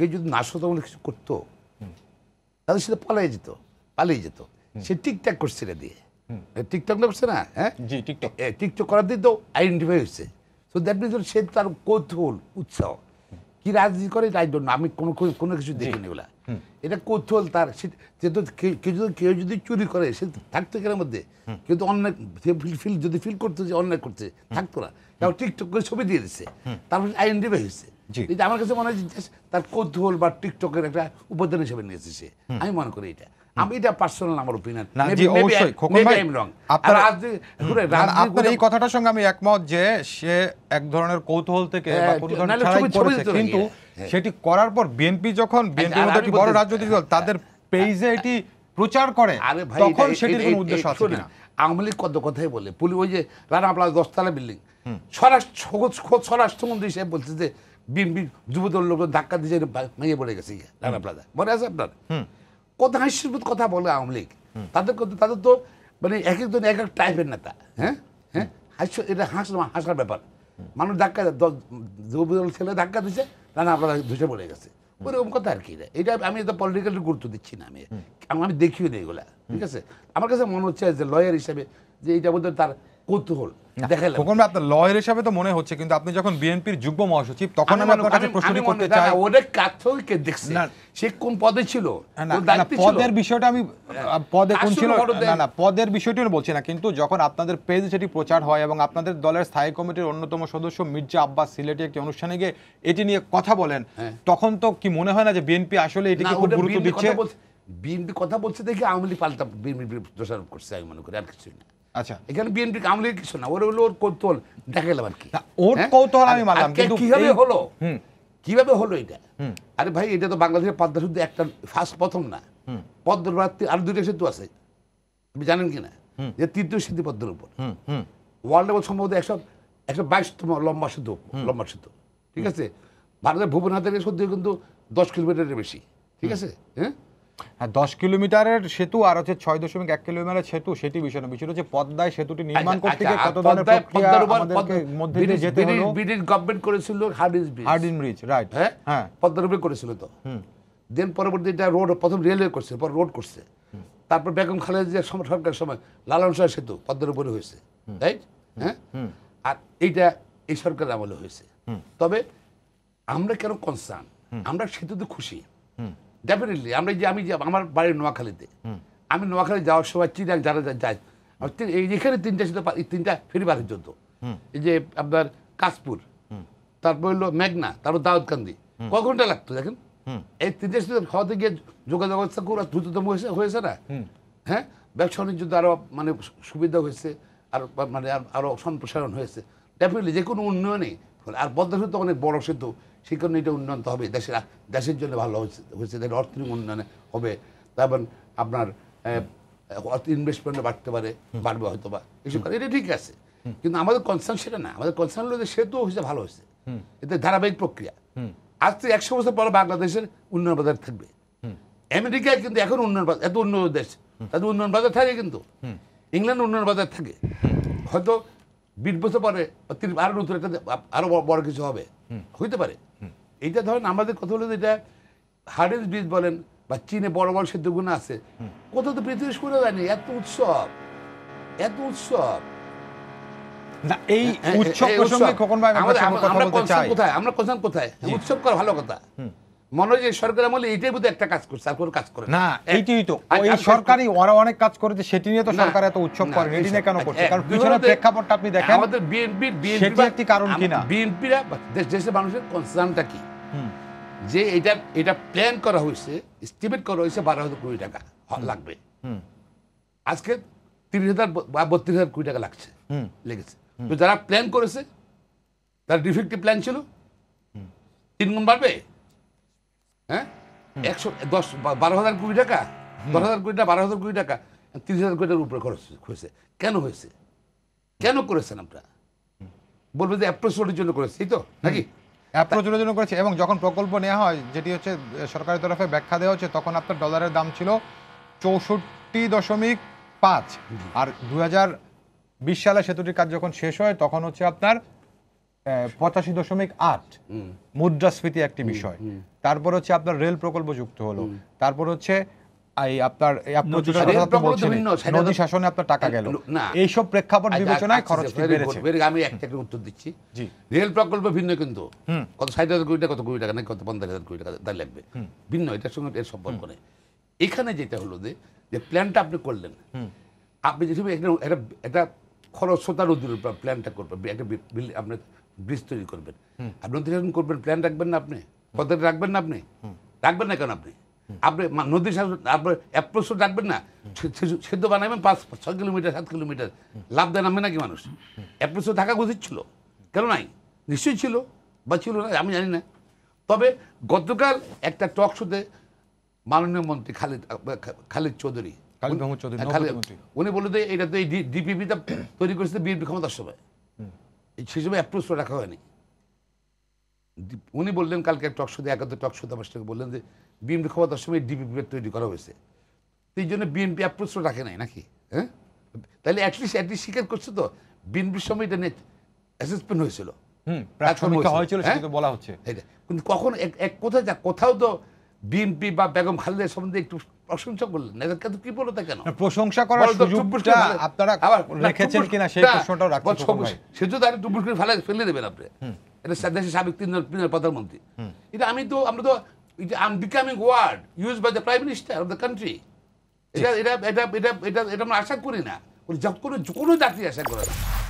কেউ যদি নাশকতামূলক কিছু করতো তাদের সাথে পালিয়ে যেত সে টিকটক করছে এটা দিয়ে টিকটক না করছে না হ্যাঁ টিকটক করার দিয়ে তো আইডেন্টিফাই হচ্ছে সো দ্যাট মিনস সে তার কৌতূহল উৎসাহ কি রাজনীতি করে আই ডোন্ট নো আমি কোনো কিছু দেখিনি ওগুলা এটা কৌতূহল তার যেহেতু কেউ যদি চুরি করে সে থাকতো এখানের মধ্যে কিন্তু অন্যায় যদি ফিল করতো যে অন্যায় করছে থাকতো না এবং টিকটক করে ছবি দিয়ে দিচ্ছে তারপর আইডেন্টিফাই হয়েছে এটা আমার কাছে মনে হয় তার কৌতূহল বা টিকটকের একটা উপাদান হিসেবে নিয়েছে সে আমি মনে করি এটা আমি এটা পার্সোনাল আমার ওপিনিয়ন আপনার এই কথাটার সঙ্গে আমি একমত যে সে এক ধরনের কৌতূহল থেকে কিন্তু সেটি করার পর বিএনপি যখন বিএনপির মতো একটি বড় রাজনৈতিক দল তাদের পেজে এটি প্রচার করে তখন সেটির কোনো উদ্দেশ্য আছে কিনা আওয়ামী লীগ কত কথাই বলে পুলিশ ওই যে রানা প্লাজা 10তলা বিল্ডিং স্বরাষ্ট্রমন্ত্রী সাহেব বলছে যে বিএনপি যুবদল লোক ধাক্কা দিয়ে ভেঙে পড়ে গেছে রানা প্লাজা মনে আছে আপনার কত হাস্যস্পদ কথা বলে আওয়ামী লীগ তাদের তো মানে এক একজন এক এক টাইপের নেতা হ্যাঁ হ্যাঁ হাস্য এটা হাসার ব্যাপার মানুষ ধাক্কা যুবদল ছেলে ধাক্কা দিচ্ছে রানা প্লাজা ধসে পড়ে গেছে ওরকম কথা আর কি এটা আমি তো পলিটিক্যাল গুরুত্ব দিচ্ছি না আমি দেখিও নি এগুলা ঠিক আছে আমার কাছে মনে হচ্ছে যে লয়ার হিসেবে যে এইটা বোধহয় তার কৌতূহল আপনার লয়ার হিসাবে তো মনে হচ্ছে কিন্তু আপনি যখন বিএনপির যুগ্ম মহাসচিব তখন আমি আপনার কাছে প্রশ্ন করতে চাই ওদের কাছে দেখছি সে কোন পদে ছিল পদের বিষয়টা আমি পদে কোন ছিল না পদের বিষয়টি বলছি না কিন্তু যখন আপনাদের পেজে সেটি প্রচার হয় এবং আপনাদের দলের স্থায়ী কমিটির অন্যতম সদস্য মির্জা আব্বাস সিলেটি একটি অনুষ্ঠানে গিয়ে এটি নিয়ে কথা বলেন তখন তো কি মনে হয় না যে বিএনপি আসলে এটিকে খুব গুরুত্ব দিচ্ছে বিএনপি কথা বলছে দেখে আওয়ামী লীগ পাল্টা বিএনপি দোষারোপ করছে আমি মনে করি আর কিছুই না আচ্ছা এখানে বিএনপি আওয়ামী লীগ কিছু না ওর হলো ওর কৌতূহল দেখালাম আর কি ওর কৌতূহল আমি মানলাম কিন্তু কিভাবে হলো এটা আরে ভাই এটা তো বাংলাদেশের পদ্মা শুধু একটা প্রথম না পদ্মার আর দুইটা সেতু আছে আপনি জানেন কিনা যে তৃতীয় সেতু পদ্মার উপর ওয়ার্ল্ডে সম্ভবত 122তম লম্বা সেতু ঠিক আছে ভারতের ভুবনাথের সেতু কিন্তু 10 কিলোমিটারের বেশি ঠিক আছে হ্যাঁ 10 কিলোমিটারের সেতু আর হচ্ছে 6.1 কিলোমিটারের সেতু সেটি বিষয় না বিষয় হচ্ছে পদ্মায় সেতুটি নির্মাণ করতে গিয়ে কত ধরনের প্রক্রিয়া আমাদেরকে মধ্যে দিয়ে যেতে হলো ব্রিটিশ গভর্নমেন্ট করেছিল হার্ডিঞ্জ ব্রিজ রাইট হ্যাঁ পদ্মার উপরে করেছিল তো দেন পরবর্তী এটা রোড প্রথম রেলওয়ে করছে পর রোড করছে তারপর বেগম খালেদা সরকারের সময় লালন শাহ সেতু পদ্মার উপরে হয়েছে রাইট হ্যাঁ আর এইটা এই সরকারের আমলে হয়েছে তবে আমরা কেন কনসার্ন আমরা সেতুতে খুশি ডেফিনেটলি আমি যে আমার বাড়ির নোয়াখালীতে আমি নোয়াখালী যাওয়ার সময় চিরাং যারা যায় এখানে তিনটা ফেরি বার হইত এই যে আপনার কাশপুর তারপর হলো মেঘনা তারপর দাউদকান্দি কয় ঘন্টা লাগতো দেখেন এই তিনটে খাওয়াতে গিয়ে যোগাযোগ ব্যবস্থা খুব দ্রুততম হয়েছে না হ্যাঁ ব্যবসা বাণিজ্য আরো মানে সুবিধা হয়েছে আর মানে আরো সম্প্রসারণ হয়েছে ডেফিনেটলি যে কোনো উন্নয়নে আর পদ্মা সেতু অনেক বড় সেতু সেই কারণে এটা উন্নয়ন তো হবে দেশের জন্য ভালো হয়েছে অর্থনৈতিক উন্নয়নে হবে তারপর আপনার ইনভেস্টমেন্টে বাড়বে হয়তো বা এসব এটা ঠিক আছে কিন্তু আমাদের কনসার্ন সেটা না আমাদের কনসার্ন হলো যে সেতু হয়েছে ভালো হয়েছে এতে ধারাবাহিক প্রক্রিয়া আজ থেকে 100 বছর পরে বাংলাদেশের উন্নয়ন বাজার থাকবে আমেরিকায় কিন্তু এখন উন্নয়ন বাজার এত উন্নত দেশ তাদের উন্নয়ন বাজার থাকে কিন্তু ইংল্যান্ড উন্নয়ন বাজার থাকে হয়তো 20 বছর পরে আরো নতুন একটা আরো বড় কিছু হবে হইতে পারে এইটা ধরেন আমাদের কথা হলো এটা হার্ডিঞ্জ ব্রিজ বলেন বা চীনে বড় বড় সেতুগুলো আছে কোথাও তো পৃথিবী শুরু হয়নি এত উৎসব না এই উৎসব প্রসঙ্গে খোকন ভাই আমরা কনসার্ন কোথায় উৎসব করা ভালো কথা মনে হয় যে সরকার আমলে এইটাই বোধহয় একটা কাজ করছে আর কোনো কাজ করে না এইটাই তো ওই সরকারি ওরা অনেক কাজ করেছে সেটি নিয়ে তো সরকার এত উৎসব করে এটি নিয়ে কেন করছে কারণ পিছনের প্রেক্ষাপটটা আপনি দেখেন আমাদের বিএনপি সেটি একটি কারণ কিনা বিএনপিরা দেশের মানুষের কনসার্নটা কি যে এটা প্ল্যান করা হয়েছে এস্টিমেট করা হয়েছে 12,000 কোটি টাকা লাগবে আজকে 30,000 বা 32,000 কোটি টাকা লেগেছে তো যারা প্ল্যান করেছে তার ডিফেক্টিভ প্ল্যান ছিল 3 গুণ বাড়বে হ্যাঁ 12,000 কোটি টাকা 10,000 কোটি টাকা 12,000 কোটি টাকা 30,000 কোটি টাকার উপরে খরচ হয়েছে কেন হয়েছে কেন করেছেন আপনারা বলবে যে অ্যাপ্রোচের জন্য করেছে এই তো নাকি অ্যাপ্রোচের জন্য করেছে এবং যখন প্রকল্প নেওয়া হয় যেটি হচ্ছে সরকারের তরফে ব্যাখ্যা দেওয়া হচ্ছে তখন আপনার ডলারের দাম ছিল 64.5 আর 2020 সালে সেতুটির কাজ যখন শেষ হয় তখন হচ্ছে আপনার 85.8 মুদ্রাস্ফীতি একটি বিষয়, তারপর হচ্ছে আপনার রেল প্রকল্প যুক্ত হলো, তারপর হচ্ছে এই আপনার নদী শাসনে আপনার টাকা গেল, এইসব প্রেক্ষাপট বিবেচনায় খরচ বেড়েছে। আমি একটা উত্তর দিচ্ছি, রেল প্রকল্প ভিন্ন, কিন্তু কত 60,000 কোটি টাকা, কত কোটি টাকা, না কত 50,000 কোটি টাকা তাই লাগবে, ভিন্ন, এটার সঙ্গে এর সম্পর্ক নেই। এখানে যেটা হলো যে প্ল্যানটা আপনি করলেন, আপনি যেসব একটা খরস্রোতা নদীর উপর প্ল্যানটা করবেন, একটা আপনি ব্রিজ তৈরি করবেন, আপনি নদী শাসন করবেন, প্ল্যান রাখবেন না, আপনি পদ্ধতি রাখবেন না, আপনি রাখবেন না কেন? আপনি নদী শাসন আপনার অ্যাপ্রোচ রাখবেন না, সেতু বানাবেন 5-6 কিলোমিটার 7 কিলোমিটার, লাভ দেয় নামবে নাকি মানুষ? অ্যাপ্রোচ থাকা উচিত ছিল, কেন নাই? নিশ্চয়ই ছিল, বা ছিল না আমি জানি না। তবে গতকাল একটা টক শোতে মাননীয় মন্ত্রী খালিদ চৌধুরী উনি বললো যে এটা তো এই ডিপিপিটা তৈরি করেছে বিএনপি ক্ষমতার সময়, সেই সময় অ্যাপ্রোচ রাখা হয়নি। উনি বললেন কালকে টক শোতে, একাত্তর টক শোতে আমার সঙ্গে বললেন যে বিএনপি ক্ষমতার সময় ডিপিপি তৈরি করা হয়েছে, এই জন্য বিএনপি অ্যাপ্রোচ রাখে নাই নাকি? হ্যাঁ, তাহলে অ্যাটলিস্ট স্বীকার করছে তো বিএনপির সময় এটা নিয়ে অ্যাসেসমেন্ট হয়েছিল, বলা হচ্ছে। কিন্তু কখন কোথাও তো বিএনপি বা বেগম খালেদার সম্বন্ধে একটু প্রশংসা করলেন না, এটা কি বলো তা কেন? প্রশংসা করার সুযোগটা আপনারা রেখেছেন কিনা সেই প্রশ্নটাও রাখছি। সে যদি আরে টুপুস করে ফেলে দেবেন আপনি, এটা দেশের সাবেক 3 প্রধানমন্ত্রী, এটা আমরা তো এটা unbecoming word use by the prime minister of the country, এটা আমরা আশা করি না, কোনো জাতি আশা করে না।